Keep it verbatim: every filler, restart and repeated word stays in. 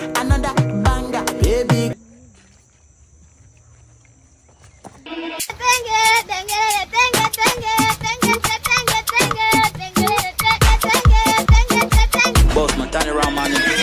another banger, baby. Boss man, turn around, man.